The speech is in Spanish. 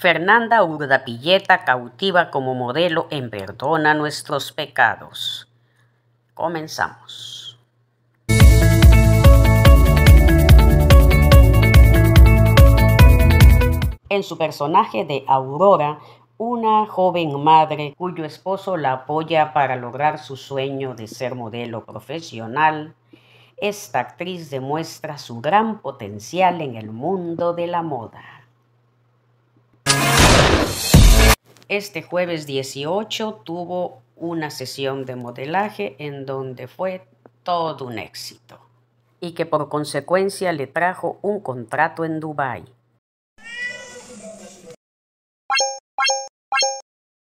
Fernanda Urdapilleta cautiva como modelo en Perdona Nuestros Pecados. Comenzamos. En su personaje de Aurora, una joven madre cuyo esposo la apoya para lograr su sueño de ser modelo profesional, esta actriz demuestra su gran potencial en el mundo de la moda. Este jueves 18 tuvo una sesión de modelaje en donde fue todo un éxito y que por consecuencia le trajo un contrato en Dubái.